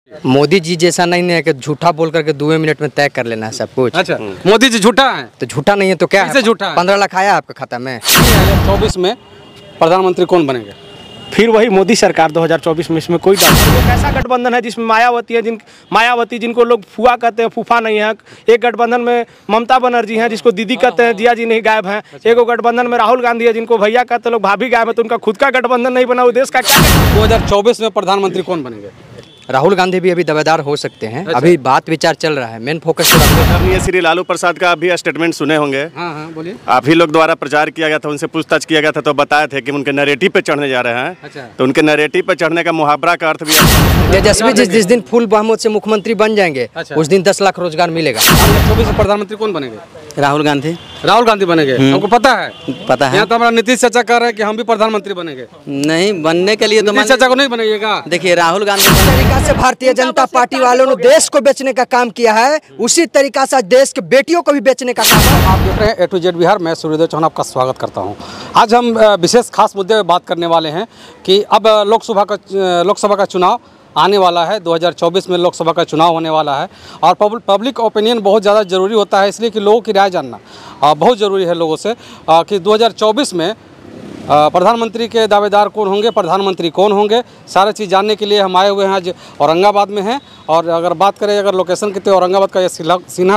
मोदी जी जैसा नहीं है कि झूठा बोल करके 2 मिनट में तय कर लेना है सब कुछ। अच्छा, मोदी जी झूठा है तो झूठा नहीं है तो क्या है? झूठा 15 लाख आया आपका खाता में। 2024 में प्रधानमंत्री कौन बनेंगे? फिर वही मोदी सरकार 2024 में, इसमें कोई डाउट नहीं। वो कैसा गठबंधन है जिसमें मायावती जिनको लोग फुआ कहते हैं, फूफा नहीं है। एक गठबंधन में ममता बनर्जी हैं जिसको दीदी कहते हैं, जिया जी नहीं गायब हैं। एक गठबंधन में राहुल गांधी है जिनको भैया कहते हैं, लोग भाभी गायब है। तो उनका खुद का गठबंधन नहीं बना, वो देश का क्या? 2024 में प्रधानमंत्री कौन बनेंगे? राहुल गांधी भी अभी दावेदार हो सकते हैं। अभी बात विचार चल रहा है, मेन फोकस ये श्री लालू प्रसाद का अभी स्टेटमेंट सुने होंगे। हाँ, बोलिए। आप ही लोग द्वारा प्रचार किया गया था, उनसे पूछताछ किया गया था तो बताए थे कि उनके नैरेटिव पे चढ़ने जा रहे हैं। अच्छा। तो उनके नैरेटिव पे चढ़ने का मुहावरा का अर्थ भी तेजस्वी जिस दिन फुल बहुमत से मुख्यमंत्री बन जाएंगे उस दिन 10 लाख रोजगार मिलेगा। 2024 में प्रधानमंत्री कौन बनेंगे? राहुल गांधी। राहुल गांधी बनेंगे, आपको पता है? पता है। यहाँ तो हमारा नीतीश चाचा कह रहे हैं कि हम भी प्रधानमंत्री बनेंगे। नहीं बनने के लिए तो नीतीश चाचा को नहीं बनेगा। देखिए राहुल गांधी तरीका से भारतीय जनता पार्टी वालों ने देश को बेचने का काम किया है, उसी तरीका से देश के बेटियों को भी बेचने का काम है। आप देख रहे हैं A to Z बिहार, मैं सूर्योदय चौहान आपका स्वागत करता हूं। आज हम विशेष खास मुद्दे पर बात करने वाले हैं कि अब लोकसभा का चुनाव आने वाला है। 2024 में लोकसभा का चुनाव होने वाला है और पब्लिक ओपिनियन बहुत ज़्यादा ज़रूरी होता है, इसलिए कि लोगों की राय जानना बहुत ज़रूरी है लोगों से कि 2024 में प्रधानमंत्री के दावेदार कौन होंगे, प्रधानमंत्री कौन होंगे। सारी चीज़ जानने के लिए हम आए हुए हैं, आज औरंगाबाद में हैं। और अगर बात करें अगर लोकेशन की तो औरंगाबाद का ये सिन्हा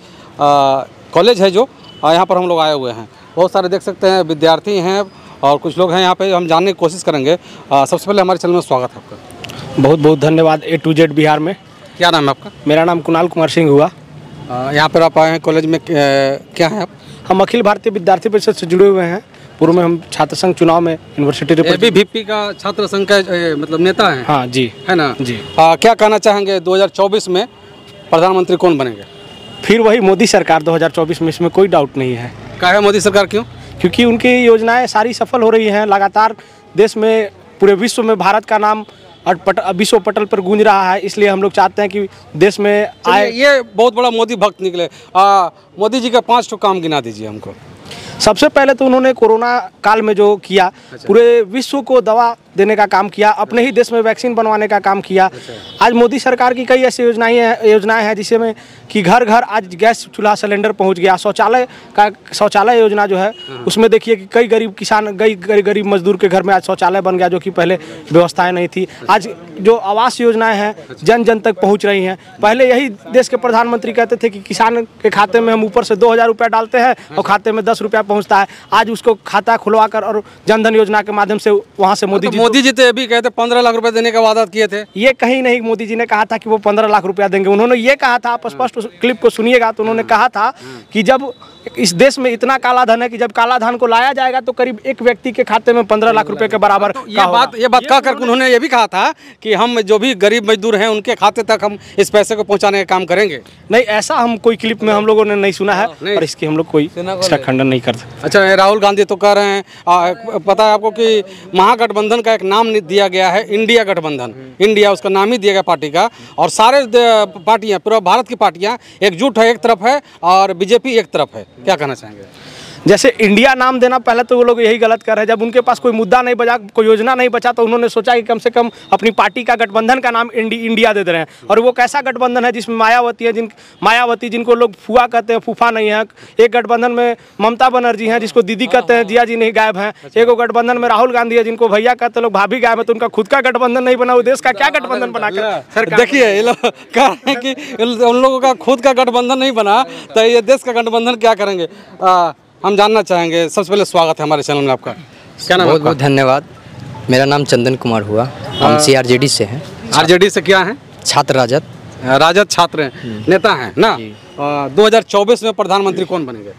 कॉलेज है जो यहाँ पर हम लोग आए हुए हैं। बहुत सारे देख सकते हैं विद्यार्थी हैं और कुछ लोग हैं यहाँ पे, हम जानने की कोशिश करेंगे। सबसे पहले हमारे चैनल में स्वागत है आपका। बहुत बहुत धन्यवाद। A to Z बिहार में। क्या नाम है आपका? मेरा नाम कुणाल कुमार सिंह हुआ। यहाँ पर आप आए हैं कॉलेज में, क्या है आप? हम अखिल भारतीय विद्यार्थी परिषद से जुड़े हुए हैं। पूर्व में हम छात्र संघ चुनाव में यूनिवर्सिटी ABVP का छात्र संघ का मतलब नेता है। हाँ जी, है ना जी। क्या कहना चाहेंगे 2024 में प्रधानमंत्री कौन बनेंगे? फिर वही मोदी सरकार 2024 में, इसमें कोई डाउट नहीं है। क्या है मोदी सरकार, क्यों? क्योंकि उनकी योजनाएं सारी सफल हो रही हैं। लगातार देश में, पूरे विश्व में भारत का नाम विश्व पटल पर गूंज रहा है। इसलिए हम लोग चाहते हैं कि देश में आए। ये बहुत बड़ा मोदी भक्त निकले। मोदी जी का 5 ठो काम गिना दीजिए हमको। सबसे पहले तो उन्होंने कोरोना काल में जो किया, पूरे विश्व को दवा देने का काम किया, अपने ही देश में वैक्सीन बनवाने का काम किया। आज मोदी सरकार की कई ऐसी योजनाएं हैं जिसमें कि घर घर आज गैस चूल्हा सिलेंडर पहुंच गया। शौचालय योजना जो है उसमें देखिए कि कई गरीब किसान, गरीब मजदूर के घर में आज शौचालय बन गया, जो कि पहले व्यवस्थाएं नहीं थी। आज जो आवास योजनाएं हैं जन जन तक पहुँच रही हैं। पहले यही देश के प्रधानमंत्री कहते थे कि किसान के खाते में हम ऊपर से 2000 रुपया डालते हैं और खाते में 10 रुपया पहुँचता है। आज उसको खाता खुलवा कर और जनधन योजना के माध्यम से वहाँ से मोदी जी तो ये भी कहते 15 लाख रुपए देने का वादा किए थे। ये कहीं नहीं मोदी जी ने कहा था कि वो 15 लाख रुपया देंगे। उन्होंने ये कहा था, आप स्पष्ट क्लिप को सुनिएगा, तो उन्होंने कहा था कि जब इस देश में इतना काला धन है कि जब काला धन को लाया जाएगा तो करीब एक व्यक्ति के खाते में 15 लाख रुपए के बराबर। तो ये बात कहकर उन्होंने ये भी कहा था कि हम जो भी गरीब मजदूर हैं उनके खाते तक हम इस पैसे को पहुंचाने का काम करेंगे। नहीं, ऐसा हम कोई क्लिप में हम लोगों ने नहीं सुना है और इसकी हम लोग कोई इसका खंडन नहीं करते। अच्छा, राहुल गांधी तो कह रहे हैं, पता है आपको कि महागठबंधन का एक नाम दिया गया है, इंडिया गठबंधन। इंडिया उसका नाम ही दिया गया पार्टी का, और सारे पार्टियां, पूरा भारत की पार्टियां एकजुट है, एक तरफ है और बीजेपी एक तरफ है। क्या कहना चाहेंगे? जैसे इंडिया नाम देना, पहले तो वो लोग यही गलत कर रहे हैं। जब उनके पास कोई मुद्दा नहीं बचा, कोई योजना नहीं बचा, तो उन्होंने सोचा कि कम से कम अपनी पार्टी का गठबंधन का नाम इंडिया दे रहे हैं। और वो कैसा गठबंधन है जिसमें मायावती जिनको लोग फुआ कहते हैं, फूफा नहीं है। एक गठबंधन में ममता बनर्जी हैं जिसको दीदी कहते हैं, जिया जी नहीं गायब हैं। एक गठबंधन में राहुल गांधी है जिनको भैया कहते हैं, लोग भाभी गायब है। तो उनका खुद का गठबंधन नहीं बना, वो देश का क्या गठबंधन बनाकर? देखिए ये लोग कह रहे हैं कि उन लोगों का खुद का गठबंधन नहीं बना तो ये देश का गठबंधन क्या करेंगे? हम जानना चाहेंगे। सबसे पहले स्वागत है हमारे चैनल में आपका। क्या नाम? बहुत बहुत धन्यवाद। मेरा नाम चंदन कुमार हुआ। हम CRJD से हैं। RJD से क्या है? छात्र राजद छात्र नेता हैं ना। 2024 में प्रधानमंत्री कौन बनेंगे?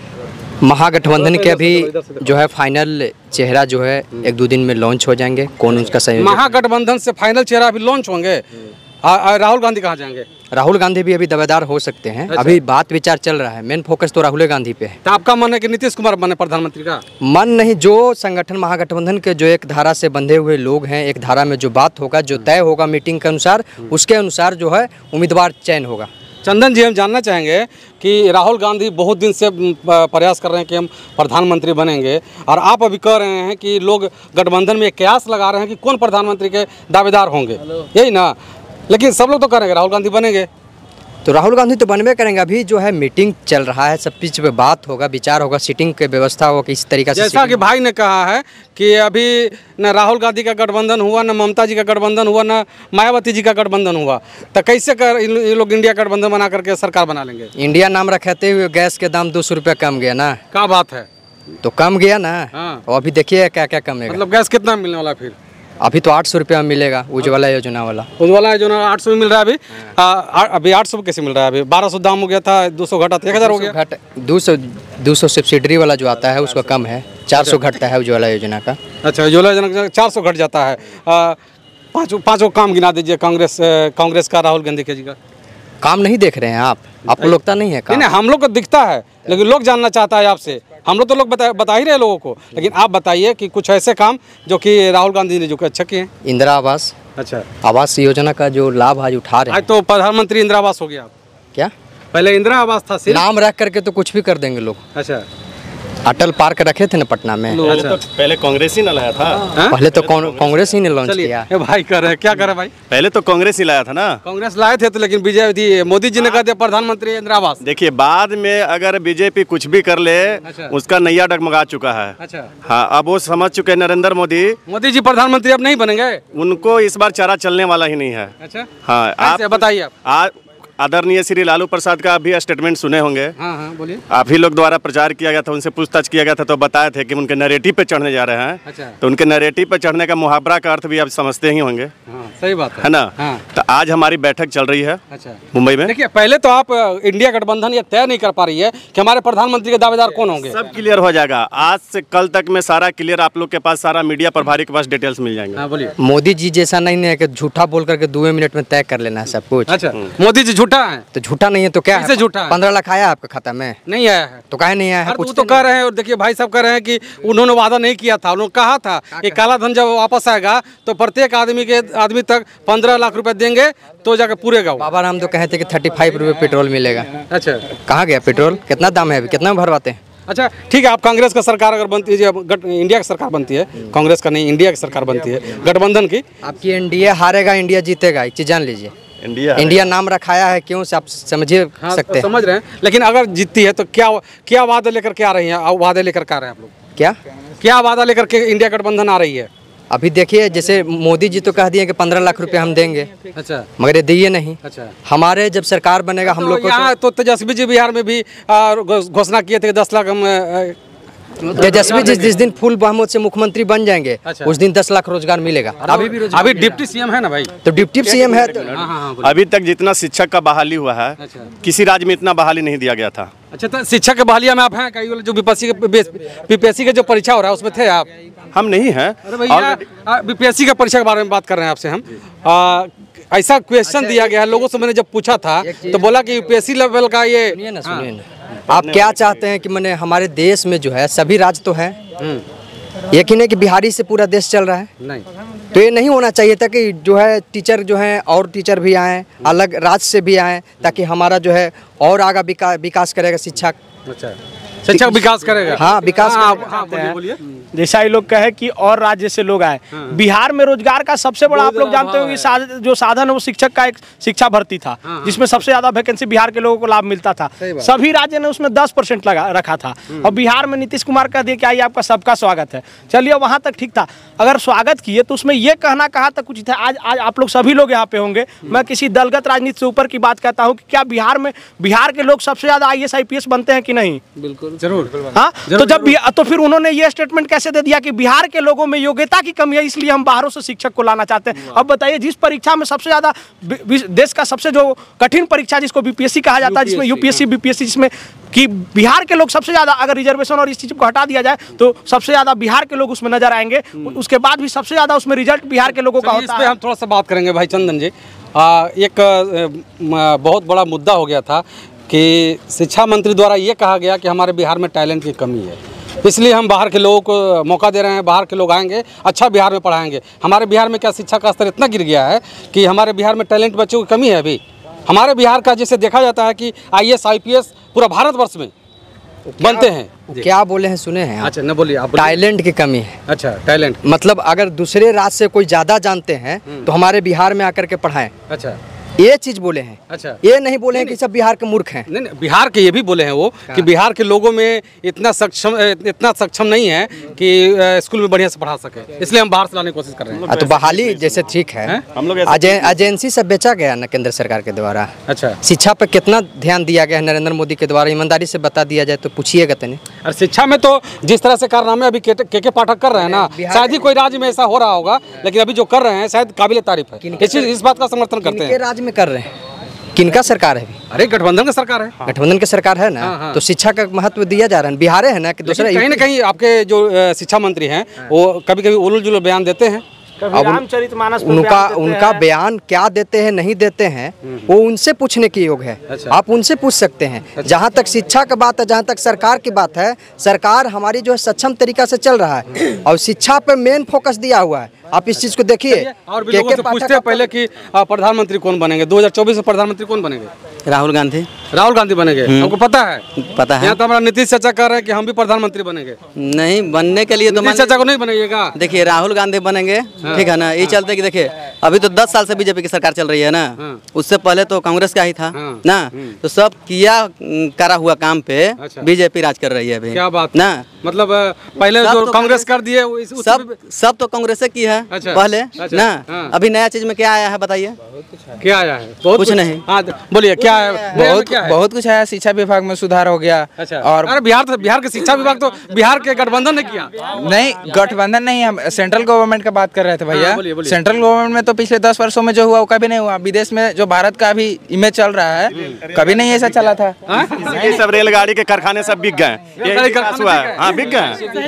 महागठबंधन के अभी जो है फाइनल चेहरा जो है 1-2 दिन में लॉन्च हो जाएंगे। कौन उसका संयोजक? महागठबंधन से फाइनल चेहरा अभी लॉन्च होंगे। राहुल गांधी कहाँ जाएंगे? राहुल गांधी भी अभी दावेदार हो सकते हैं। अच्छा। अभी बात विचार चल रहा है, मेन फोकस तो राहुल गांधी पे है। तो आपका मन है कि नीतीश कुमार बने प्रधानमंत्री का? मन नहीं, जो संगठन महागठबंधन के जो एक धारा से बंधे हुए लोग हैं, एक धारा में जो बात होगा, जो तय होगा मीटिंग के अनुसार, उसके अनुसार जो है उम्मीदवार चयन होगा। चंदन जी, हम जानना चाहेंगे कि राहुल गांधी बहुत दिन से प्रयास कर रहे हैं कि हम प्रधानमंत्री बनेंगे, और आप अभी कह रहे हैं कि लोग गठबंधन में कयास लगा रहे हैं कि कौन प्रधानमंत्री के दावेदार होंगे, यही ना? लेकिन सब लोग तो करेंगे, राहुल गांधी बनेंगे। तो राहुल गांधी तो बनवे करेंगे। अभी जो है मीटिंग चल रहा है, सब चीज़ पे बात होगा, विचार होगा, सीटिंग की व्यवस्था होगा, किस तरीके से। जैसा कि भाई ने कहा है कि अभी न राहुल गांधी का गठबंधन हुआ, न ममता जी का गठबंधन हुआ, न मायावती जी का गठबंधन हुआ, तो कैसे कर ये लोग इंडिया गठबंधन बना करके सरकार बना लेंगे? इंडिया नाम रखते हुए गैस के दाम 200 रुपये कम गया ना। क्या बात है? तो कम गया ना। हाँ। और अभी देखिए क्या क्या कमेगा। मतलब गैस कितना मिलने वाला फिर? अभी तो 800 रुपये में मिलेगा, उज्ज्वला योजना वाला। उज्ज्वला जो ना 800 में मिल रहा है अभी। अभी 800 कैसे मिल रहा है? अभी 1200 दाम हो गया था, 200 घटा 1000 हो गया। 200 सब्सिडरी वाला जो आता है उसका कम है, 400 घटता है उज्ज्वला योजना का। अच्छा, उज्ज्वला योजना का 400 घट जाता है। पाँचों काम गिना दीजिए कांग्रेस का, राहुल गांधी के जी का। काम नहीं देख रहे हैं आपको लगता नहीं है काम? नहीं, हम लोग को दिखता है, लेकिन लोग जानना चाहता है आपसे। हम लोग तो बता ही रहे लोगों को, लेकिन आप बताइए कि कुछ ऐसे काम जो कि राहुल गांधी ने जो कि अच्छा किए हैं। इंदिरा आवास, अच्छा, आवास योजना का जो लाभ आज उठा रहे हैं। आज तो प्रधानमंत्री इंदिरा आवास हो गया। क्या पहले इंदिरा आवास था सिर्फ? नाम रख करके तो कुछ भी कर देंगे लोग। अच्छा, अटल पार्क रखे थे ना पटना में। तो पहले कांग्रेस ही न लाया था। पहले तो कांग्रेस ही ने लॉन्च किया। ये भाई कर रहे क्या करे भाई? पहले तो कांग्रेस ही लाया था ना। कांग्रेस लाए थे तो, लेकिन बीजेपी मोदी जी ने कहा दिया प्रधानमंत्री इंदिरा आवास। देखिए, बाद में अगर बीजेपी कुछ भी कर ले, उसका नैया डगमगा चुका है। अच्छा, हाँ, अब वो समझ चुके हैं नरेंद्र मोदी जी प्रधानमंत्री अब नहीं बनेंगे। उनको इस बार चारा चलने वाला ही नहीं है। अच्छा, हाँ, आप बताइए। आप आदरणीय श्री लालू प्रसाद का भी स्टेटमेंट सुने होंगे। हाँ, बोलिए। आप ही लोग द्वारा प्रचार किया गया था, उनसे पूछताछ किया गया था, तो बताए थे कि उनके नैरेटिव पे चढ़ने जा रहे हैं। अच्छा। तो उनके नैरेटिव पे चढ़ने का मुहावरा का अर्थ भी आप समझते ही होंगे। हाँ, सही बात है ना। हाँ। तो आज हमारी बैठक चल रही है अच्छा, मुंबई में। देखिए, पहले तो आप इंडिया गठबंधन ये तय नहीं कर पा रही है कि हमारे प्रधानमंत्री के दावेदार कौन होंगे। सब क्लियर हो जाएगा आज से कल तक में, सारा क्लियर आप लोग के पास, सारा मीडिया प्रभारी के पास डिटेल्स मिल जाएंगे। हाँ, बोलिए। मोदी जी जैसा नहीं है कि झूठा बोल करके 2 मिनट में तय कर लेना है सब कुछ। अच्छा, मोदी जी झूठा है? तो झूठा नहीं है तो क्या है? कैसे झूठा है? 15 लाख आया आपके खाता में? नहीं आया है। तो काहे नहीं आया है? वो तो कह रहे हैं, और देखिए भाई साहब कह रहे हैं कि उन्होंने वादा नहीं किया था। उन्होंने कहा था कि काला धन जब वापस आएगा तो प्रत्येक आदमी तक 15 लाख रुपए देंगे तो जाकर पूरेगा। बाबा राम तो कहे थे कि 35 रुपये पेट्रोल मिलेगा। अच्छा, कहाँ गया पेट्रोल? कितना दाम है अभी? कितना में भरवाते हैं? अच्छा, ठीक है। आप कांग्रेस का सरकार अगर बनती है, इंडिया की सरकार बनती है, कांग्रेस का नहीं, इंडिया की सरकार बनती है गठबंधन की, आपकी एनडीए हारेगा, इंडिया जीतेगा, एक चीज जान लीजिए। इंडिया नाम रखाया है, क्यों से आप समझिए। हाँ, सकते हैं, समझ रहे हैं। लेकिन अगर जीतती है तो क्या वादे लेकर के आ रही हैं? वादे लेकर के आ रहे हैं आप लोग? क्या वादा लेकर के इंडिया गठबंधन आ रही है? अभी देखिए, जैसे मोदी जी तो कह दिए कि 15 लाख रुपए हम देंगे। अच्छा, मगर ये दिए नहीं। अच्छा, हमारे जब सरकार बनेगा हम लोग को यहाँ तो तेजस्वी जी बिहार में भी घोषणा किए थे कि 10 लाख हम तेजस्वी जिस दिन फुल बहुमत से मुख्यमंत्री बन जाएंगे, अच्छा, उस दिन 10 लाख रोजगार मिलेगा। अभी डिप्टी सीएम है ना भाई? तो डिप्टी सीएम है तो अभी तक जितना शिक्षक का बहाली हुआ है, किसी राज्य में इतना बहाली नहीं दिया गया था। अच्छा, तो शिक्षक के बहालिया में आप हैं? कई जो बीपीएससी का जो परीक्षा हो रहा है उसमें थे आप? हम नहीं हैं। अरे भैया, बीपीएससी का परीक्षा के बारे में बात कर रहे हैं आपसे हम। ऐसा क्वेश्चन दिया गया है, लोगों से मैंने जब पूछा था तो बोला कि यूपीएससी लेवल का ये। सुनिए ना, आप क्या चाहते हैं कि मैंने हमारे देश में जो है सभी राज्य तो है, एक ही नहीं कि बिहारी से पूरा देश चल रहा है। नहीं, तो ये नहीं होना चाहिए था कि जो है टीचर जो है और टीचर भी आए, अलग राज्य से भी आए, ताकि हमारा जो है और आगा विकास करेगा शिक्षा। अच्छा, शिक्षा विकास करेगा। हाँ, विकास। हाँ, बोलिए। जैसा ये लोग कहे कि और राज्य से लोग आए। बिहार में रोजगार का सबसे बड़ा आप लोग जानते हो कि जो साधन है वो शिक्षक का एक शिक्षा भर्ती था, जिसमें सबसे ज्यादा वैकेंसी बिहार के लोगों को लाभ मिलता था। सभी राज्य ने उसमें 10% लगा रखा था, और बिहार में नीतीश कुमार कह दिए कि आइए आपका सबका स्वागत है। चलिए, वहां तक ठीक था। अगर स्वागत किए तो उसमें ये कहना कहा तक कुछ था। आज आप लोग सभी लोग यहाँ पे होंगे, मैं किसी दलगत राजनीति से ऊपर की बात कहता हूँ कि क्या बिहार के लोग सबसे ज्यादा IAS IPS बनते हैं कि नहीं? बिल्कुल, जरूर। हाँ, तो फिर उन्होंने ये स्टेटमेंट कैसे दे दिया कि बिहार के लोगों में योग्यता की कमी है, इसलिए हम बाहरों से शिक्षक को लाना चाहते हैं। अब बताइए, जिस परीक्षा में सबसे ज्यादा देश का सबसे जो कठिन परीक्षा जिसको बीपीएससी कहा जाता है, जिसमें यूपीएससी बीपीएससी, जिसमें कि बिहार के लोग सबसे ज्यादा, अगर रिजर्वेशन और इस चीज को हटा दिया जाए तो सबसे ज्यादा बिहार के लोग उसमें नजर आएंगे। उसके बाद भी सबसे ज्यादा उसमें रिजल्ट बिहार के लोगों का होता है। हम थोड़ा सा बात करेंगे भाई चंदन जी। एक बहुत बड़ा मुद्दा हो गया था कि शिक्षा मंत्री द्वारा ये कहा गया कि हमारे बिहार में टैलेंट की कमी है, इसलिए हम बाहर के लोगों को मौका दे रहे हैं, बाहर के लोग आएंगे, अच्छा बिहार में पढ़ाएंगे। हमारे बिहार में क्या शिक्षा का स्तर इतना गिर गया है कि हमारे बिहार में टैलेंट बच्चों की कमी है? अभी हमारे बिहार का जैसे देखा जाता है कि IAS IPS पूरा भारतवर्ष में बनते हैं। क्या बोले हैं सुने हैं आप? अच्छा न बोलिए आप बोलिए। टैलेंट की कमी है। अच्छा टैलेंट। मतलब अगर दूसरे राज्य से कोई ज़्यादा जानते हैं तो हमारे बिहार में आकर के पढ़ाएं, अच्छा ये चीज़ बोले हैं। अच्छा ये नहीं बोले हैं कि सब बिहार के मूर्ख हैं। नहीं बिहार के ये भी बोले हैं वो कि बिहार के लोगों में इतना सक्षम नहीं है कि स्कूल में बढ़िया से पढ़ा सके, इसलिए हम बाहर से लाने की कोशिश कर रहे हैं। तो बहाली जैसे ठीक है, हम लोग एजेंसी सब बेचा गया ना केंद्र सरकार के द्वारा। अच्छा शिक्षा पर कितना ध्यान दिया गया है नरेंद्र मोदी के द्वारा, ईमानदारी से बता दिया जाए तो पूछिएगा तने। और शिक्षा में तो जिस तरह से कारनामे अभी के पाठक कर रहे हैं ना, शायद ही कोई राज्य में ऐसा हो रहा होगा, लेकिन अभी जो कर रहे हैं शायद काबिल तारीफ है। इस बात का समर्थन करते किनके हैं। राज्य में कर रहे हैं? किनका सरकार है? अरे गठबंधन की सरकार है। गठबंधन की सरकार है ना, तो शिक्षा का महत्व दिया जा रहा है। बिहार है ना कि दूसरा कहीं ना कहीं आपके जो शिक्षा मंत्री हैं वो कभी कभी उलझ जुल बयान देते हैं। रामचरितमानस उनका बयान क्या देते हैं नहीं देते हैं वो उनसे पूछने के योग है। अच्छा। आप उनसे पूछ सकते हैं। जहाँ तक शिक्षा का बात है, जहाँ तक सरकार की बात है, सरकार हमारी जो है सक्षम तरीका से चल रहा है और शिक्षा पे मेन फोकस दिया हुआ है। आप इस चीज को देखिए। और भी लोगों से पूछते हैं पहले कि प्रधानमंत्री कौन बनेंगे, 2024 में प्रधानमंत्री कौन बनेंगे? राहुल गांधी। राहुल गांधी बनेंगे। हमको पता है। पता है। यहाँ तो हमारा नीतीश चाचा कह रहे हैं कि हम भी प्रधानमंत्री बनेंगे। नहीं बनने के लिए तो नीतीश चाचा को नहीं बनेगा। देखिए राहुल गांधी बनेंगे, ठीक है ना। ये चलते कि देखिए अभी तो 10 साल से बीजेपी की सरकार चल रही है ना, उससे पहले तो कांग्रेस का ही था ना। तो सब किया करा हुआ काम पे बीजेपी राज कर रही है अभी। क्या बात ना, मतलब पहले जो कांग्रेस कर दिए सब तो कांग्रेस की है पहले ना। अभी नया चीज में क्या आया है बताइए? क्या आया है? कुछ नहीं। हाँ बोलिए क्या है? बहुत कुछ है। शिक्षा विभाग में सुधार हो गया। अच्छा। और अरे बिहार के शिक्षा विभाग तो बिहार के गठबंधन ने किया। नहीं, गठबंधन नहीं, हम सेंट्रल गवर्नमेंट का बात कर रहे थे भैया। बोलिए, बोलिए। सेंट्रल गवर्नमेंट में तो पिछले 10 वर्षों में जो हुआ वो कभी नहीं हुआ। विदेश में जो भारत का अभी इमेज चल रहा है कभी नहीं ऐसा चला था। ये सब रेलगाड़ी के कारखाने सब बिक गए। हाँ बिक गए।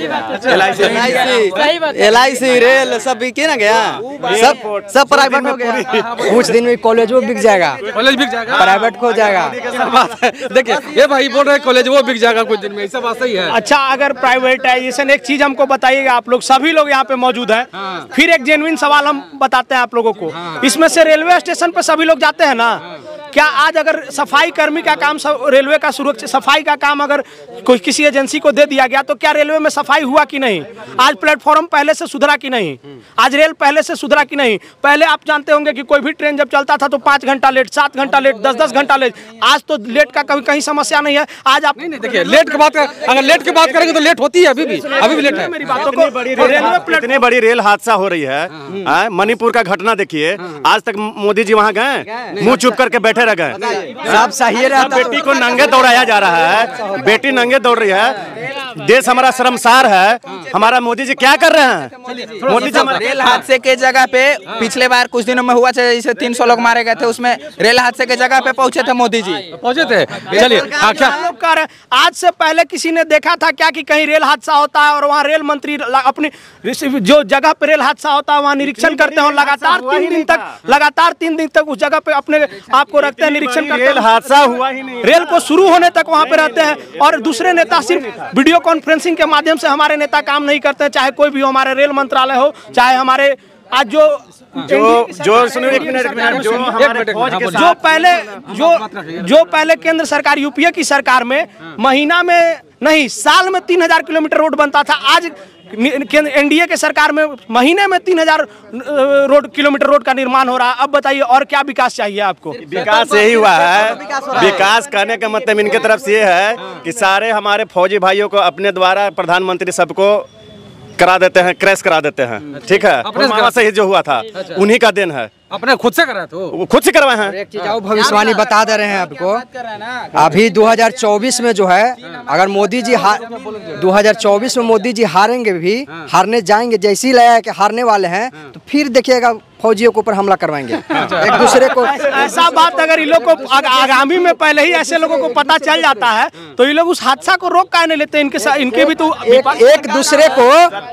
LIC रेल सब बिके ना गया, सब प्राइवेट हो गया। कुछ दिन में कॉलेज वो बिक जाएगा, कॉलेज बिक जाएगा, प्राइवेट हो जाएगा। बात है। देखिए ये भाई बोल रहे कॉलेज वो बिक जाएगा कुछ दिन में, ऐसा बात सही है। अच्छा, अगर प्राइवेटाइजेशन, एक चीज हमको बताइएगा, आप लोग सभी लोग यहाँ पे मौजूद हैं। फिर एक जेन्युइन सवाल हम बताते हैं आप लोगों को। इसमें से रेलवे स्टेशन पे सभी लोग जाते हैं ना, क्या आज अगर सफाई कर्मी का काम, रेलवे का सुरक्षा सफाई का काम अगर कोई किसी एजेंसी को दे दिया गया तो क्या रेलवे में सफाई हुआ कि नहीं? आज प्लेटफॉर्म पहले से सुधरा कि नहीं? आज रेल पहले से सुधरा कि नहीं? पहले आप जानते होंगे कि कोई भी ट्रेन जब चलता था तो 5 घंटा लेट, 7 घंटा लेट, 10-10 घंटा लेट। आज तो लेट का कभी कहीं समस्या नहीं है। आज आप नहीं देखिए लेट की बात अगर लेट की बात करेंगे तो लेट होती है, अभी भी लेट है। मेरी बातों को, इतनी बड़ी रेल हादसा हो रही है। मणिपुर का घटना देखिए, आज तक मोदी जी वहाँ गए, मुंह चुप करके बैठे रह गए। सब सही रहता। बेटी को नंगे दौड़ाया जा रहा है, बेटी नंगे दौड़ रही है। देश हमारा शर्मसार है। हमारा मोदी जी क्या कर रहे हैं? मोदी जी रेल हादसे के जगह पे पिछले बार कुछ दिनों में हुआ था, जैसे 300 लोग मारे गए थे, उसमें रेल हादसे के जगह पे पहुंचे थे मोदी जी, पहुंचे थे। चलिए आज से पहले किसी ने देखा था क्या कि कहीं रेल हादसा होता है और वहाँ रेल मंत्री अपनी जो जगह पे रेल हादसा होता है वहाँ निरीक्षण करते हैं और लगातार 3 दिन तक उस जगह पे अपने आप को रखते हैं, निरीक्षण करते हैं। रेल हादसा हुआ ही नहीं, रेल को शुरू होने तक वहाँ पे रहते हैं और दूसरे नेता सिर्फ वीडियो कॉन्फ्रेंसिंग के माध्यम से, हमारे नेता काम नहीं करते हैं, चाहे कोई भी हो, हमारे रेल मंत्रालय हो, चाहे हमारे आज जो सुनो एक मिनट जो हमारे फौज के जो पहले केंद्र सरकार यूपीए की सरकार में महीना में नहीं साल में 3000 किलोमीटर रोड बनता था। आज एनडीए के सरकार में महीने में 3000 किलोमीटर रोड का निर्माण हो रहा है। अब बताइए और क्या विकास चाहिए आपको? विकास यही हुआ है। विकास करने का मतलब इनके तरफ से ये है कि सारे हमारे फौजी भाइयों को अपने द्वारा प्रधानमंत्री सबको करा देते हैं, क्रैश करा देते हैं। ठीक है, पुलवामा से ही जो हुआ था उन्हीं का देन है। अपने खुद से कराए तो खुद से करवाए हैं। एक चीज भविष्यवाणी बता दे रहे हैं आपको। अभी 2024 में जो है अगर मोदी जी 2024 में मोदी जी हारेंगे भी, हारने जाएंगे, जैसे ही लगा कि हारने वाले हैं तो फिर देखिएगा फौजियों के ऊपर हमला करवाएंगे एक दूसरे को। ऐसा बात अगर इन लोग को आगामी में पहले ही ऐसे लोगों को पता चल जाता है तो ये लोग उस हादसा को रोक काहे नहीं लेते? इनके भी तो एक दूसरे को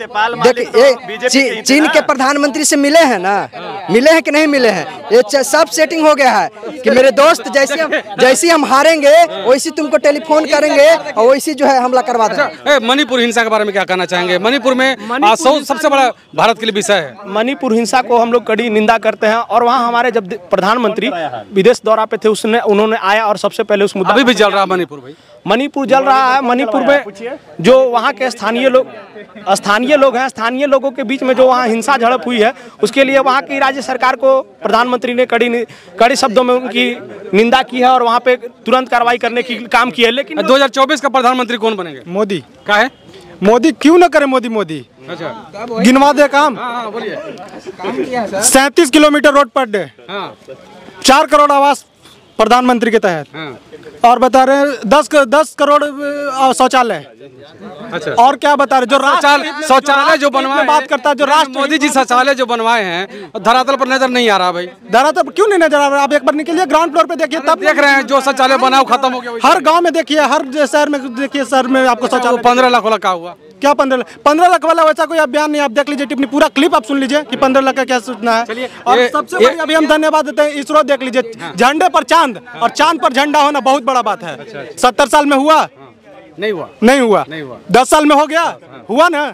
देखिए, चीन के प्रधानमंत्री से मिले हैं ना, मिले हैं कि नहीं मिले हैं? ये सब सेटिंग हो गया है कि मेरे दोस्त जैसे हम हारेंगे वैसे तुमको टेलीफोन करेंगे और वैसे जो है हमला करवा देंगे। मणिपुर हिंसा के बारे में क्या कहना चाहेंगे? मणिपुर में सबसे बड़ा भारत के लिए विषय है। मणिपुर हिंसा को हम लोग कड़ी निंदा करते हैं। और वहाँ हमारे जब प्रधानमंत्री विदेश दौरा पे थे उन्होंने आया और सबसे पहले उस मुद्दा अभी भी चल रहा है मणिपुर भाई, मणिपुर जल रहा है। मणिपुर में जो वहाँ के स्थानीय लोग हैं, स्थानीय लोगों के बीच में जो वहाँ हिंसा झड़प हुई है, उसके लिए वहाँ की राज्य सरकार को प्रधानमंत्री ने कड़ी शब्दों में उनकी निंदा की है और वहाँ पे तुरंत कार्रवाई करने की काम की है। लेकिन 2024 का प्रधानमंत्री कौन बनेंगे? मोदी। क्या है? मोदी क्यों ना करे? मोदी अच्छा गिनवा दे काम। हाँ बोलिए। 37 kilometre road per day, 4 crore आवास प्रधानमंत्री के तहत, और बता रहे हैं 10 करोड़ शौचालय। अच्छा और क्या बता रहे? जो शौचालय जो बनवाए, बात करता है जो राष्ट्र मोदी जी शौचालय जो बनवाए हैं धरातल पर नजर नहीं आ रहा भाई। धरातल क्यों नहीं नजर आ रहा? आप एक बार निकलिए ग्राउंड फ्लोर पे देखिए, तब देख रहे हैं जो शौचालय बना वो खत्म हो गया। हर गांव में देखिए, हर शहर में देखिए, शहर में आपको शौचालय 15 लाख वाला क्या हुआ? क्या 15 लाख वाला वैसा कोई अभियान नहीं। आप देख लीजिए टिप्पणी, पूरा क्लिप आप सुन लीजिए कि 15 लाख का क्या सूचना है। और सबसे बड़ी अभी हम धन्यवाद देते हैं इसरो। देख लीजिए झंडे पर चांद और चांद पर झंडा होना बहुत बड़ा बात है। 70 साल में हुआ? नहीं हुआ। 10 साल में हो गया? हुआ ना।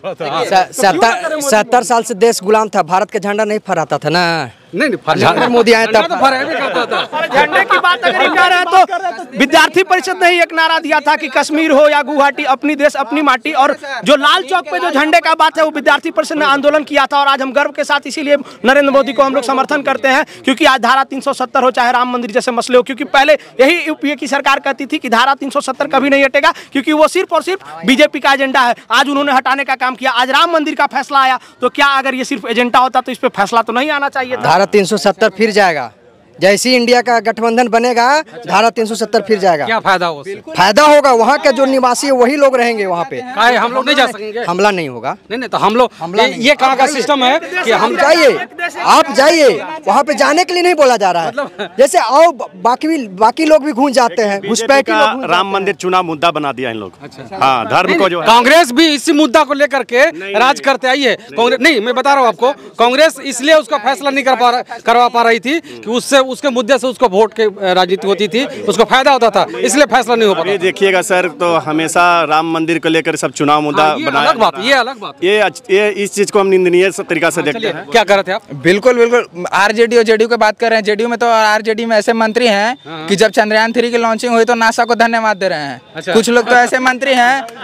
70 साल से देश गुलाम था, भारत का झंडा नहीं फहराता था ना। नहीं मोदी आए तब झंडे की बात अगर कर रहे हैं तो विद्यार्थी परिषद ने ही एक नारा दिया था कि कश्मीर हो या गुवाहाटी, अपनी देश अपनी माटी। और जो लाल चौक पे जो झंडे का बात है वो विद्यार्थी परिषद ने आंदोलन किया था। और आज हम गर्व के साथ इसीलिए नरेंद्र मोदी को हम लोग समर्थन करते हैं, क्योंकि आज धारा 370 हो चाहे राम मंदिर जैसे मसले हो। क्योंकि पहले यही यूपीए की सरकार कहती थी कि धारा 370 कभी नहीं हटेगा, क्योंकि वो सिर्फ और सिर्फ बीजेपी का एजेंडा है। आज उन्होंने हटाने का काम किया। आज राम मंदिर का फैसला आया, तो क्या अगर ये सिर्फ एजेंडा होता तो इस पे फैसला तो नहीं आना चाहिए था। धारा 370 फिर जाएगा। जैसे ही इंडिया का गठबंधन बनेगा धारा 370 फिर जाएगा। क्या फायदा होगा उससे? फायदा होगा, वहाँ के जो निवासी है वही लोग रहेंगे वहाँ पे। हम लोग नहीं जा सकेंगे, हमला नहीं होगा। नहीं तो हम लोग ये कहाँ का सिस्टम है कि हम जाइए, आप जाइए, वहाँ पे जाने के लिए नहीं बोला जा रहा है। जैसे आओ बाकी लोग भी घुस जाते हैं, घुसपैठी लोग। राम मंदिर चुनाव मुद्दा बना दिया इन लोग। हाँ, धर्म को जो कांग्रेस भी इसी मुद्दा को लेकर के राज करते आई है। कांग्रेस नहीं, मैं बता रहा हूँ आपको, कांग्रेस इसलिए उसका फैसला नहीं करवा पा रही थी कि उसके मुद्दे से उसको वोट के राजनीति होती थी, उसको फायदा होता था, इसलिए फैसला नहीं हो पाता। देखिएगा सर, तो हमेशा राम मंदिर को लेकर सब चुनाव मुद्दा बनाया। ये अलग बात, ये इस चीज को हम निंदनीय तरीका से देखते हैं। क्या कर रहे थे आप? बिल्कुल आरजेडी और जेडीयू की बात कर रहे हैं। जेडीयू में तो आरजेडी में ऐसे मंत्री हैं कि जब चंद्रयान 3 की लॉन्चिंग हुई तो नासा को धन्यवाद दे रहे हैं। कुछ लोग तो ऐसे मंत्री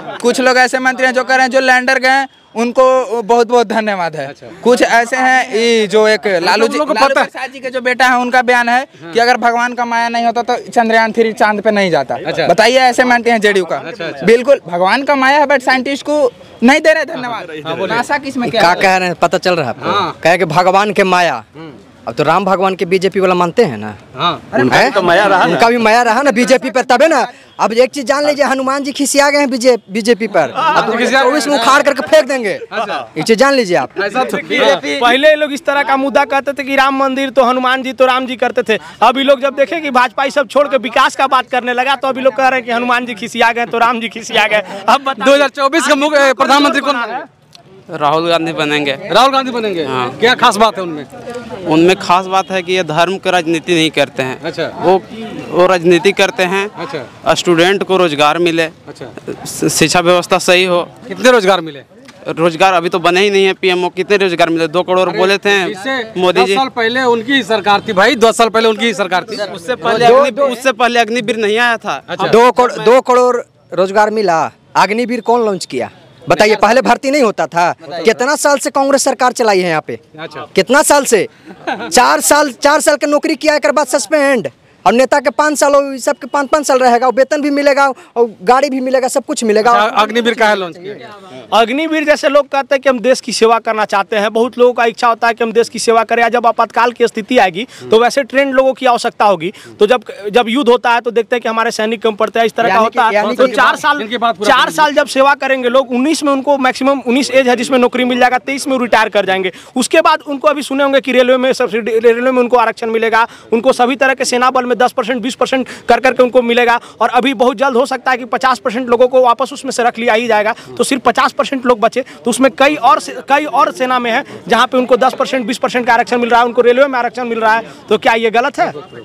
हैं जो कह रहे हैं जो लैंडर गए उनको बहुत बहुत धन्यवाद है। कुछ ऐसे हैं जो एक लालू प्रसाद जी के जो बेटा है उनका बयान है कि अगर भगवान का माया नहीं होता तो चंद्रयान 3 चांद पे नहीं जाता। बताइए, ऐसे मानते हैं जेडीयू का। बिल्कुल भगवान का माया है, बट साइंटिस्ट को नहीं दे रहे धन्यवाद। नासा किसमें क्या कह रहे हैं पता चल रहा है आपको? कहे कि भगवान के माया। अब तो राम भगवान के बीजेपी वाला मानते हैं ना। उनका भी माया रहा ना बीजेपी पर, तबे ना। अब एक चीज जान लीजिए, हनुमान जी खिसिया गए हैं बीजेपी पर। अब 24 में उखाड़ करके फेंक देंगे। एक चीज जान लीजिए आप। पहले लोग इस तरह का मुद्दा कहते थे कि राम मंदिर तो हनुमान जी तो राम जी करते थे। अभी लोग जब देखे कि भाजपा सब छोड़ के विकास का बात करने लगा तो अभी लोग कह रहे हैं कि हनुमान जी खिसिया गए तो राम जी खिसिया गए। अब 2024 का प्रधानमंत्री कौन? राहुल गांधी बनेंगे। राहुल गांधी बनेंगे? हाँ। क्या खास बात है उनमें? उनमें खास बात है कि ये धर्म की राजनीति नहीं करते हैं। अच्छा। वो राजनीति करते हैं। अच्छा। स्टूडेंट को रोजगार मिले। अच्छा। शिक्षा व्यवस्था सही हो। कितने रोजगार मिले? रोजगार अभी तो बने ही नहीं है। पीएमओ कितने रोजगार मिले? 2 करोड़ बोले थे मोदी जी। 10 साल पहले उनकी ही सरकार थी भाई, 10 साल पहले उनकी ही सरकार थी। उससे पहले अग्निवीर नहीं आया था। 2 करोड़ रोजगार मिला। अग्निवीर कौन लॉन्च किया बताइए? पहले भर्ती नहीं होता था? कितना साल से कांग्रेस सरकार चलाई है यहाँ पे? कितना साल से? 4 साल का नौकरी किया, एक बाद सस्पेंड। और नेता के 5 साल, सबके 5-5 साल रहेगा, वेतन भी मिलेगा और गाड़ी भी मिलेगा, सब कुछ मिलेगा। अग्निवीर का है लॉन्च किया? अग्निवीर जैसे लोग कहते हैं कि हम देश की सेवा करना चाहते हैं। बहुत लोगों का इच्छा होता है कि हम देश की सेवा करें। जब आपातकाल की स्थिति आएगी तो वैसे ट्रेंड लोगों की आवश्यकता होगी। तो जब युद्ध होता है तो देखते हैं कि हमारे सैनिक कम पड़ते हैं, इस तरह का होता है। तो 4 साल जब सेवा करेंगे लोग, 19 में उनको मैक्सिमम 19 एज है जिसमें नौकरी मिल जाएगा, 23 में रिटायर कर जाएंगे। उसके बाद उनको अभी सुने होंगे कि रेलवे में सब्सिडी, रेलवे में उनको आरक्षण मिलेगा। उनको सभी तरह के सेना बल में 10% 20% कर करके उनको मिलेगा। और अभी बहुत जल्द हो सकता है कि 50% लोगों को वापस उसमें से रख लिया ही जाएगा। तो सिर्फ 50% लोग बचे। तो उसमें कई और सेना में है जहां पे उनको 10% 20% का आरक्षण मिल रहा है, उनको रेलवे में आरक्षण मिल रहा है। तो क्या ये गलत है?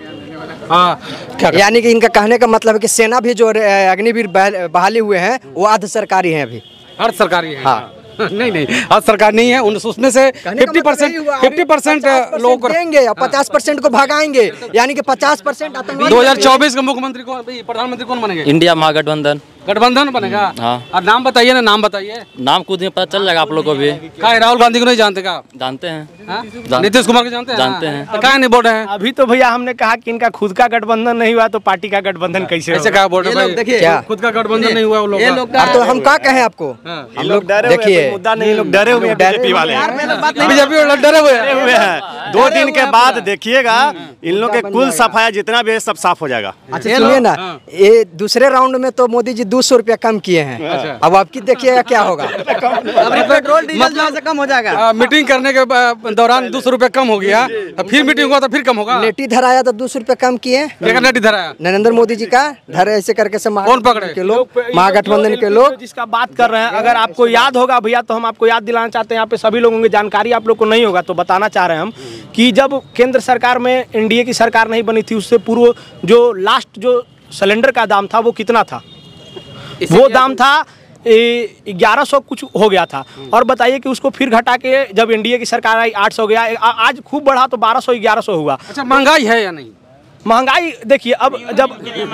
यानी कि इनका कहने का मतलब है कि सेना भी जो अग्निवीर बहाली हुए हैं वो अर्ध सरकारी हैं, अभी अर्ध सरकारी है। हाँ, नहीं आज सरकार नहीं है, उसमें से 50% लोगों को देंगे और 50% को भगाएंगे, यानी कि 50% आतंकवादी। 2024 का मुख्यमंत्री कौन, प्रधानमंत्री कौन बनेगा? इंडिया महागठबंधन बनेगा। हाँ। और नाम बताइए ना, नाम बताइए। नाम खुद ही पता चल जाएगा आप लोगों को भी। क्या राहुल गांधी को नहीं जानते का? जानते हैं। नीतीश कुमार को जानते हैं? जानते हैं। तो क्या नहीं बोल रहे हैं? अभी तो भैया हमने कहा कि इनका खुद का गठबंधन नहीं हुआ तो पार्टी का गठबंधन कैसे ऐसे क्या बोल रहे हैं? देखिए क्या खुद का गठबंधन नहीं हुआ वो लोग? तो हम क्या कहें आपको, हम लोग डरे हुए देखिए, हैं, मुद्दा नहीं, लोग डरे हुए हैं बीजेपी वाले, बीजेपी वाले डरे हुए हैं। 2 दिन के बाद देखिएगा इन लोग के कुल सफाया जितना भी है सब साफ हो जाएगा। अच्छा सुनिए ना, ये दूसरे राउंड में तो मोदी जी 200 रुपया कम किए हैं, अब आपकी देखिएगा क्या होगा। पेट्रोल डीजल से कम हो जाएगा। मीटिंग करने के दौरान 200 रुपये कम हो गया, फिर मीटिंग हुआ तो फिर कम होगा। नेटी धराया तो 200 रुपया कम किए। नेटी धराया नरेंद्र मोदी जी का धरे ऐसे करके से कौन पकड़े? के लोग, महागठबंधन के लोग जिसका बात कर रहे हैं। अगर आपको याद होगा भैया तो हम आपको याद दिलाना चाहते हैं, यहाँ पे सभी लोगों की जानकारी आप लोग को नहीं होगा तो बताना चाह रहे हैं हम कि जब केंद्र सरकार में एनडीए की सरकार नहीं बनी थी, उससे पूर्व जो लास्ट जो सिलेंडर का दाम था वो कितना था? वो दाम था 1100 कुछ हो गया था। और बताइए कि उसको फिर घटा के जब एनडीए की सरकार आई 800 गया, आज खूब बढ़ा तो 1200-1100 हुआ। अच्छा, महंगाई है या नहीं? महंगाई देखिए, अब जब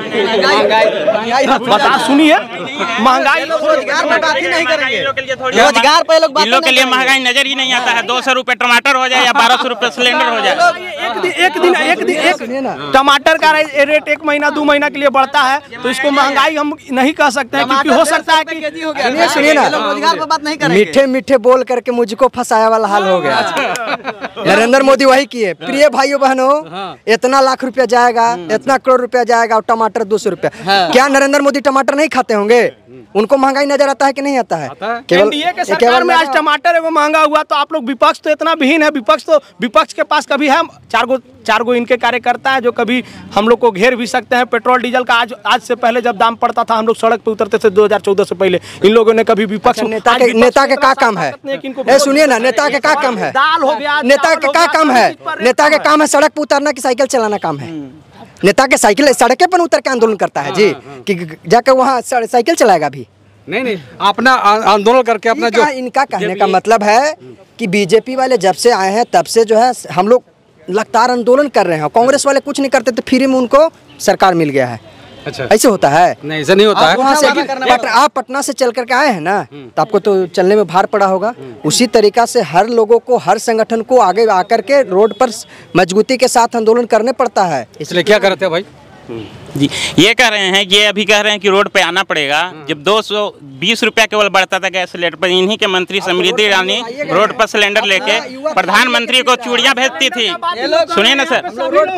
बता सुनिए, महंगाई रोजगार में बात ही नहीं करेंगे। रोजगार पे लोग इन लोग के लिए महंगाई नजर ही नहीं आता है। 200 रुपए टमाटर हो जाए या 1200 रुपए सिलेंडर हो जाए। एक टमाटर का रेट 1 महीना 2 महीना के लिए बढ़ता है तो इसको महंगाई हम नहीं कह सकते हैं, क्योंकि हो सकता है कि सुनिए ना, रोजगार पर बात नहीं करेंगे। मीठे मीठे बोल करके मुझको फंसाया वाला हाल हो गया। नरेंद्र मोदी वही किए। प्रिय भाइयों बहनों, इतना लाख रुपया जाएगा, इतना करोड़ रुपया जाएगा और टमाटर 200 रुपया। क्या नरेंद्र मोदी टमाटर नहीं खाते होंगे? उनको महंगाई नजर आता है कि नहीं आता है? एनडीए के सरकार में आज टमाटर एगो महंगा हुआ तो आप लोग विपक्ष तो इतना विहीन है। विपक्ष के पास कभी है 4 गो इनके कार्यकर्ता है जो कभी हम लोग को घेर भी सकते हैं। पेट्रोल डीजल का आज से पहले जब दाम पड़ता था हम लोग सड़क पे उतरते थे 2014 से पहले। इन लोगों ने कभी विपक्ष नेता के क्या काम है? सुनिए ना, नेता के क्या काम है? दाल हो गया, नेता के क्या काम है? नेता के काम है सड़क पे उतरना कि साइकिल चलाना काम है? नेता के साइकिल सड़के पर उतर के आंदोलन करता है जी, कि जाकर वहाँ साइकिल चलाएगा भी नहीं अपना आंदोलन करके अपना जो इनका कहने का मतलब है कि बीजेपी वाले जब से आए हैं तब से जो है हम लोग लगातार आंदोलन कर रहे हैं। कांग्रेस वाले कुछ नहीं करते तो फ्री में उनको सरकार मिल गया है। अच्छा, ऐसे होता है? नहीं, ऐसा नहीं होता है। वहाँ से आप पटना से चल करके आए हैं ना, तो आपको तो चलने में भार पड़ा होगा। उसी तरीका से हर लोगों को, हर संगठन को आगे आकर के रोड पर मजबूती के साथ आंदोलन करने पड़ता है। इसलिए क्या करते हैं भाई जी, ये कह रहे हैं, ये अभी कह रहे हैं कि रोड पे आना पड़ेगा। जब 220 रुपया केवल बढ़ता था गैस सिलेंडर पर, इन्हीं के मंत्री समृद्धि ईरानी रोड पर सिलेंडर लेके प्रधानमंत्री को चूड़ियां भेजती थी। सुनिए ना सर,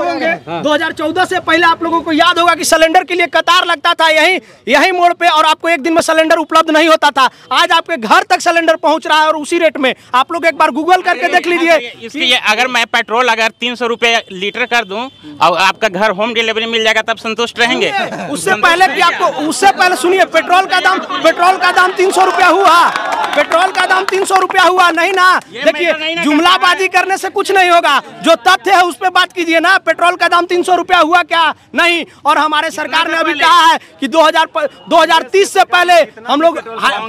2014 से पहले आप लोगों को याद होगा कि सिलेंडर के लिए कतार लगता था यही मोड़ पे, और आपको एक दिन में सिलेंडर उपलब्ध नहीं होता था। आज आपके घर तक सिलेंडर पहुंच रहा है और उसी रेट में। आप लोग एक बार गूगल करके देख लीजिए। इसलिए अगर मैं पेट्रोल अगर 300 रुपये लीटर कर दूं और आपका घर होम डिलीवरी मिल जाएगा तब संतुष्ट रहेंगे। उससे पहले कि आपको, उससे पहले सुनिए, पेट्रोल का दाम 300 रुपया हुआ। पेट्रोल का दाम 300 रुपया हुआ नहीं ना। देखिए, जुमलाबाजी करने से कुछ नहीं होगा, जो तथ्य है उस पर बात कीजिए ना। पेट्रोल का दाम 300 रुपया हुआ क्या? नहीं। और हमारे सरकार ने अभी कहा है कि 2030 से पहले हम लोग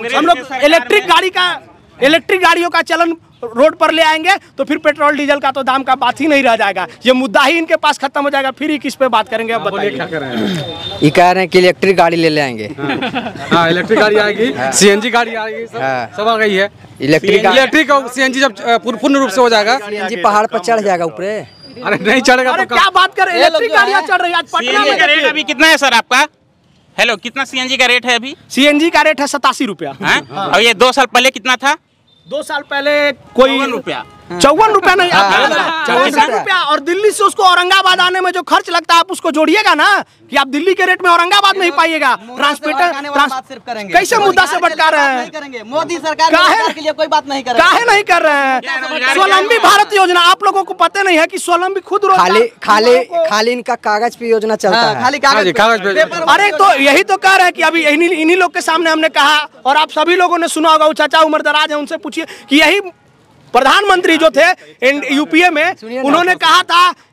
इलेक्ट्रिक गाड़ियों का चलन रोड पर ले आएंगे, तो फिर पेट्रोल डीजल का तो दाम का बात ही नहीं रह जाएगा। ये मुद्दा ही इनके पास खत्म हो जाएगा। फिर ही किस पे बात करेंगे? अब बताइए क्या कर रहे हैं? ये कह रहे हैं कि इलेक्ट्रिक गाड़ी ले आएंगे। हाँ, इलेक्ट्रिक गाड़ी आएगी, सीएनजी गाड़ी आएगी, सब आ गई है। इलेक्ट्रिक और सीएनजी जब पूर्ण रूप से हो जाएगा, सीएनजी पहाड़ पर चढ़ जाएगा ऊपर। अरे नहीं चढ़ेगा तो क्या बात कर रहे हैं? इलेक्ट्रिक गाड़ियां चढ़ रही है आज पटना में। रेट अभी कितना है सर आपका? हेलो, कितना सीएनजी का रेट है अभी? सीएनजी का रेट है 87 रुपया। और ये 2 साल पहले कितना था? 2 साल पहले कोई 54 रुपया। 54 रुपया नहीं, 54 रुपया। और दिल्ली से उसको औरंगाबाद आने में जो खर्च लगता है आप उसको जोड़िएगा ना, कि आप दिल्ली के रेट में औरंगाबाद नहीं पाइएगा। ट्रांसपोर्टर कैसे मुद्दा से भटका रहे हैं? मोदी सरकार के लिए कोई बात नहीं कर रहे हैं। काहे नहीं कर रहे हैं? स्वावलंबी भारत योजना आप लोगों को पता नहीं है कि स्वावलंबी खुद खाली इनका कागज पे योजना चलता है, खाली कागज पे। अरे तो यही तो कह रहे हैं कि अभी इन्हीं लोग के सामने हमने कहा, और आप सभी लोगों ने सुना होगा, वो चाचा उम्र दराज है, उनसे पूछिए कि यही प्रधानमंत्री जो थे यूपीए में, उन्होंने कहा था कि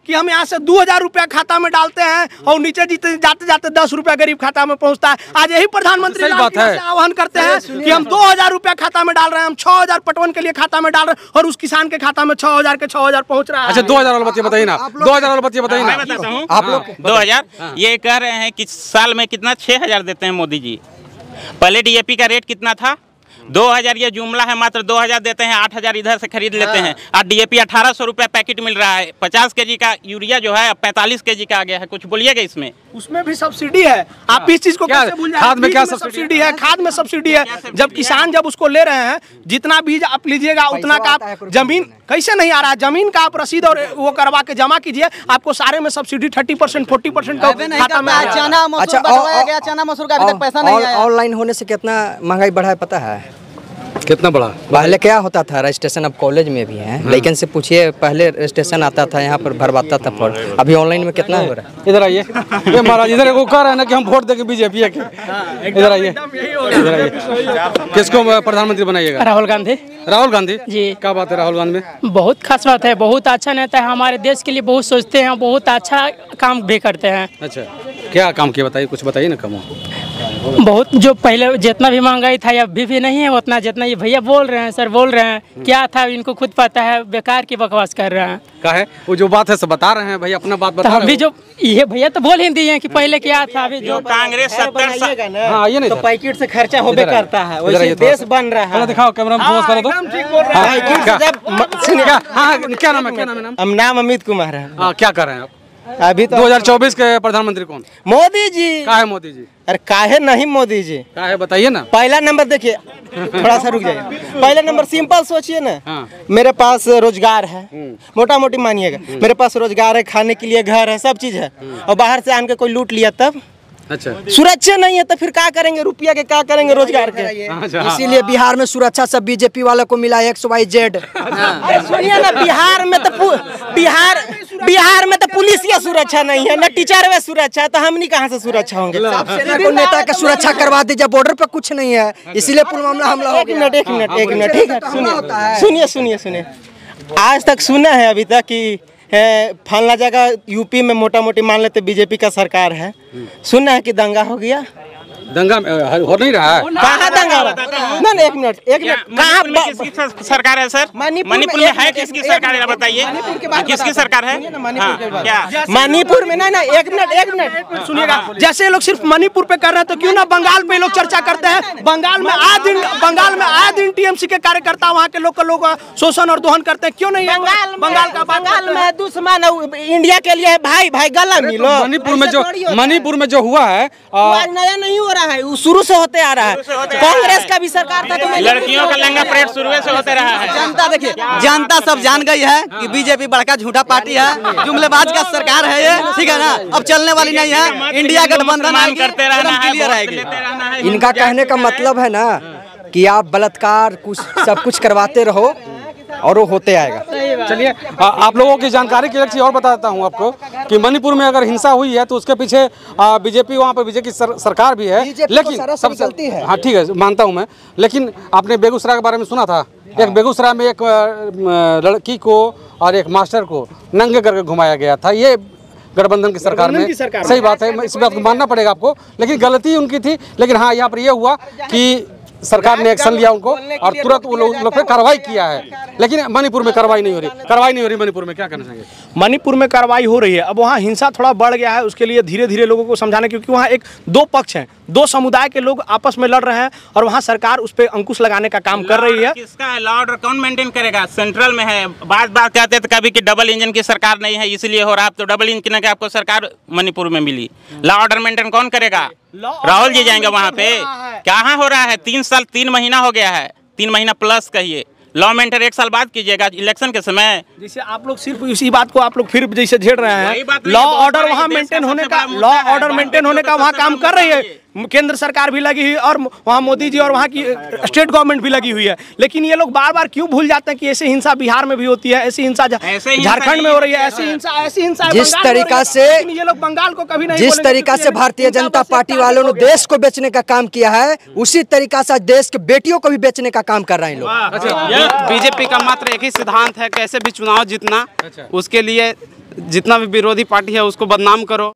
कि हम यहाँ से 2000 रुपया खाता में डालते हैं और नीचे जाते जाते 10 रुपया गरीब खाता में पहुँचता है। आज यही प्रधानमंत्री से आह्वान करते हैं कि हम 2000 रुपया खाता में डाल रहे हैं, हम 6000 पटवन के लिए खाता में डाल रहे हैं और उस किसान के खाता में 6000 के 6000 पहुँच रहा है। अच्छा 2000 वाला बच्चे बताइए ना, 2000 वाला बच्चे बताइए ना। मैं बताता हूँ आप लोग 2000 ये कह रहे हैं कि साल में कितना 6000 देते हैं मोदी जी। पहले डीएपी का रेट कितना था 2000, ये जुमला है, मात्र 2000 देते हैं, 8000 इधर से खरीद लेते हैं। और डीएपी 1800 रुपये पैकेट मिल रहा है। 50 केजी का यूरिया जो है 45 केजी का आ गया है। कुछ बोलिएगा इसमें? उसमें भी सब्सिडी है। आप इस चीज को कैसे भूल जाए? खाद में क्या सब्सिडी है? खाद में सब्सिडी है। जब किसान जब उसको ले रहे हैं, जितना बीज आप लीजिएगा उतना का आप जमीन कैसे नहीं आ रहा है, जमीन का आप रसीद और वो करवा के जमा कीजिए, आपको सारे में सब्सिडी 30% 40% का खाता में। अच्छा चना मसूर का अभी तक पैसा नहीं आया। ऑनलाइन होने से कितना महंगाई बढ़ा है पता है? कितना बड़ा? पहले क्या होता था, रजिस्ट्रेशन अब कॉलेज में भी है, लेकिन से पूछिए पहले रजिस्ट्रेशन आता था यहाँ पर भरवाता था फॉर्म, अभी ऑनलाइन में कितना हो रहा है? इधर आइए ये महाराज, इधर वो कह रहे हैं ना कि हम वोट देंगे बीजेपी के। इधर आइए, इधर आइए। किसको प्रधानमंत्री बनाइएगा? राहुल गांधी। राहुल गांधी जी। क्या बात है राहुल गांधी में? बहुत खास बात है, बहुत अच्छा नेता है, हमारे देश के लिए बहुत सोचते हैं, बहुत अच्छा काम भी करते हैं। अच्छा क्या काम किया बताइए, कुछ बताइए ना। कम बहुत जो पहले जितना भी महंगाई था अभी भी नहीं है उतना जितना ये भैया बोल रहे हैं, सर बोल रहे हैं। क्या था इनको खुद पता है, बेकार की बकवास कर रहे हैं। क्या है वो जो बात है सब बता रहे हैं, भैया अपना बात बता रहे हैं। अभी जो ये भैया तो बोल ही दिए हैं कि पहले क्या था। अभी जो कांग्रेस 70 साल हाँ ये नहीं तो पैकेट से खर्चा होबे करता है, वैसे देश बन रहा है। दिखाओ कैमरा में फोकस करो तो। हाँ क्या नाम है? क्या नाम है? नाम अमित कुमार है। हाँ क्या कर रहे हैं आप? अभी तो 2024 के प्रधानमंत्री कौन? मोदी जी। का है मोदी जी? अरे काहे नहीं मोदी जी, का है बताइए ना। पहला नंबर देखिए, थोड़ा सा रुक जाइए। पहला नंबर सिंपल सोचिए ना। हाँ। मेरे पास रोजगार है, मोटा मोटी मानिएगा, मेरे पास रोजगार है, खाने के लिए घर है, सब चीज है, और बाहर से आन के कोई लूट लिया तब अच्छा सुरक्षा नहीं है तो फिर क्या करेंगे? रुपया के क्या करेंगे? रोजगार के। इसीलिए बिहार में सुरक्षा सब बीजेपी वालों को मिला XYZ। सुनिए ना, बिहार में तो पुलिस की सुरक्षा नहीं है, न टीचर में सुरक्षा, तो हमनी कहाँ से सुरक्षा होंगे? को नेता का सुरक्षा करवा दीजिए, बॉर्डर पर कुछ नहीं है, इसीलिए पुलवामा हमला हो गया। एक मिनट ठीक है, सुनिए। आज तक सुना है अभी तक कि फलना जगह यूपी में मोटा मोटी मान लेते बीजेपी का सरकार है, सुना है कि दंगा हो गया? दंगा हो नहीं रहा है। कहाँ दंगा हो रहा है? ना एक मिनट कहाँ किसकी सरकार है सर? मणिपुर में है किसकी सरकार है बताइए? किसकी सरकार है? क्या मणिपुर में? ना एक मिनट सुनिएगा। जैसे लोग सिर्फ मणिपुर पे कर रहे हैं तो क्यों ना बंगाल पे लोग चर्चा करते हैं। बंगाल में आए दिन टीएमसी के कार्यकर्ता वहाँ के लोग शोषण और दोहन करते हैं, क्यों नहीं? बंगाल में दुश्मन इंडिया के लिए भाई गला मिलो। मणिपुर में जो हुआ है नया नहीं हो रहा है, वो शुरू से होते आ रहा है। कांग्रेस का भी सरकार था तो लड़कियों का लंगा परेड शुरू से होते रहा है। जनता देखिए, जनता सब जान गई है कि बीजेपी बड़का झूठा पार्टी है, जुमलेबाज का सरकार है ये, ठीक है ना? अब चलने वाली नहीं है, इंडिया गठबंधन करते रहना है। इनका कहने का मतलब है ना कि आप बलात्कार कुछ सब कुछ करवाते रहो और वो होते आएगा। चलिए आप लोगों की जानकारी के लिए एक चीज़ और बता देता हूँ आपको कि मणिपुर में अगर हिंसा हुई है तो उसके पीछे बीजेपी, वहाँ पर बीजेपी की सरकार भी है, लेकिन सबसे हाँ ठीक है मानता हूँ मैं, लेकिन आपने बेगूसराय के बारे में सुना था? एक बेगूसराय में एक लड़की को और एक मास्टर को नंगे करके घुमाया गया था। ये गठबंधन की सरकार में सही बात है, इस बात को मानना पड़ेगा आपको, लेकिन गलती उनकी थी। लेकिन हाँ यहाँ पर यह हुआ कि सरकार ने एक्शन लिया उनको और तुरंत वो लोग पे कार्रवाई किया है, लेकिन मणिपुर में कार्रवाई नहीं हो रही। मणिपुर में क्या करना चाहिए? मणिपुर में कार्रवाई हो रही है, अब वहाँ हिंसा थोड़ा बढ़ गया है, उसके लिए धीरे धीरे लोगों को समझाना, क्योंकि वहाँ दो पक्ष हैं, दो समुदाय के लोग आपस में लड़ रहे हैं और वहाँ सरकार उस पर अंकुश लगाने का काम कर रही है। किसका है लॉ ऑर्डर? कौन मेंटेन करेगा? सेंट्रल में है। बात कहते थे कभी कि डबल इंजन की सरकार नहीं है इसलिए हो रहा है, तो डबल इंजन की आपको सरकार मणिपुर में मिली। लॉ ऑर्डर मेंटेन कौन करेगा? राहुल जी जाएंगे वहाँ पे? कहाँ हो रहा है? 3 महीना हो गया है, 3 महीना प्लस कहिए। लॉ मेंटेन 1 साल बाद कीजिएगा इलेक्शन के समय। जैसे आप लोग सिर्फ इसी बात को आप लोग फिर जैसे झेड़ रहे हैं, लॉ ऑर्डर वहाँ मेंटेन होने का वहाँ काम कर रही है, केंद्र सरकार भी लगी हुई और वहाँ मोदी जी और वहाँ की स्टेट गवर्नमेंट भी लगी हुई है। लेकिन ये लोग बार बार क्यों भूल जाते हैं कि ऐसी हिंसा बिहार में भी होती है, ऐसी हिंसा झारखंड में हो रही है, ऐसी हिंसा जिस तरीका से ये लोग बंगाल को कभी नहीं, जिस तरीका से भारतीय जनता पार्टी वालों ने देश को बेचने का काम किया है, उसी तरीका से देश के बेटियों को भी बेचने का काम कर रहे हैं लोग। बीजेपी का मात्र एक ही सिद्धांत है, कैसे भी चुनाव जीतना। उसके लिए जितना भी विरोधी पार्टी है उसको बदनाम करो।